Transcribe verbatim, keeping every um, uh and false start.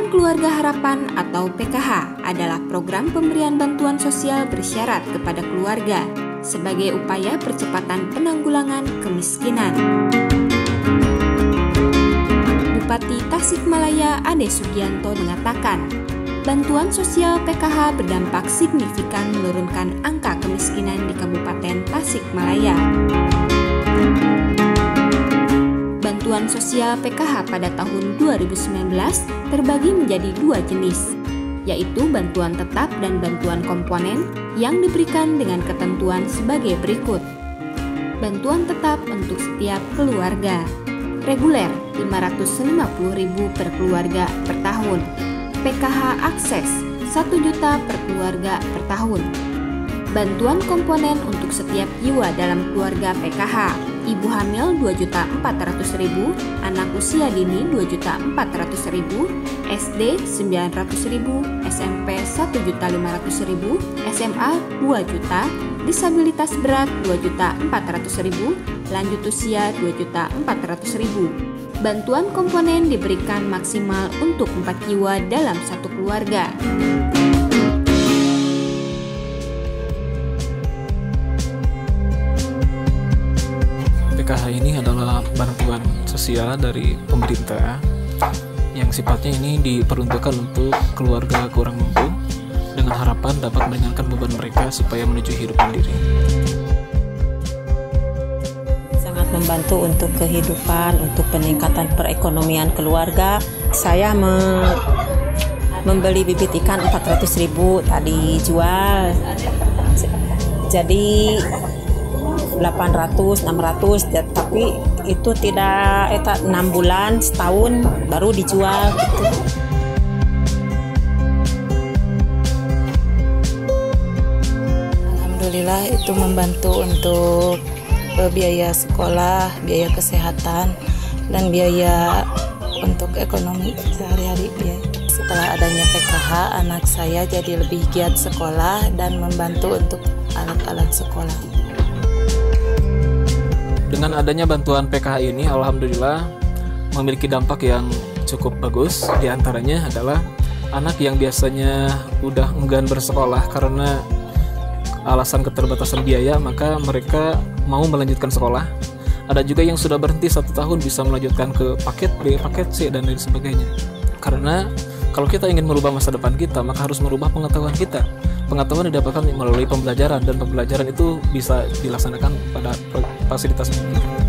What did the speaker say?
Program Keluarga Harapan atau P K H adalah program pemberian bantuan sosial bersyarat kepada keluarga sebagai upaya percepatan penanggulangan kemiskinan. Bupati Tasikmalaya Ade Sugianto mengatakan, bantuan sosial P K H berdampak signifikan menurunkan angka kemiskinan di Kabupaten Tasikmalaya. Bantuan sosial P K H pada tahun dua ribu sembilan belas terbagi menjadi dua jenis, yaitu bantuan tetap dan bantuan komponen yang diberikan dengan ketentuan sebagai berikut. Bantuan tetap untuk setiap keluarga. Reguler lima ratus lima puluh ribu per keluarga per tahun. P K H akses satu juta per keluarga per tahun. Bantuan komponen untuk setiap jiwa dalam keluarga P K H. Ibu hamil dua juta empat ratus ribu, anak usia dini dua juta empat ratus ribu, S D sembilan ratus ribu, S M P satu juta lima ratus ribu, S M A dua juta, disabilitas berat dua juta empat ratus ribu, lanjut usia dua juta empat ratus ribu. Bantuan komponen diberikan maksimal untuk empat jiwa dalam satu keluarga. P K H ini adalah bantuan sosial dari pemerintah yang sifatnya ini diperuntukkan untuk keluarga kurang mampu dengan harapan dapat meringankan beban mereka supaya menuju hidup mandiri. Sangat membantu untuk kehidupan, untuk peningkatan perekonomian keluarga. Saya me membeli bibit ikan empat ratus ribu tadi jual, jadi delapan ratus, enam ratus, tapi itu tidak eta enam bulan, setahun baru dijual gitu. Alhamdulillah itu membantu untuk uh, biaya sekolah, biaya kesehatan, dan biaya untuk ekonomi sehari-hari. Setelah adanya P K H, anak saya jadi lebih giat sekolah dan membantu untuk alat-alat sekolah. Dengan adanya bantuan P K H ini, alhamdulillah memiliki dampak yang cukup bagus. Di antaranya adalah anak yang biasanya udah enggan bersekolah karena alasan keterbatasan biaya, maka mereka mau melanjutkan sekolah. Ada juga yang sudah berhenti satu tahun bisa melanjutkan ke paket B, paket C, dan lain sebagainya. Karena kalau kita ingin merubah masa depan kita, maka harus merubah pengetahuan kita. Pengetahuan didapatkan melalui pembelajaran, dan pembelajaran itu bisa dilaksanakan pada fasilitas pendidikan.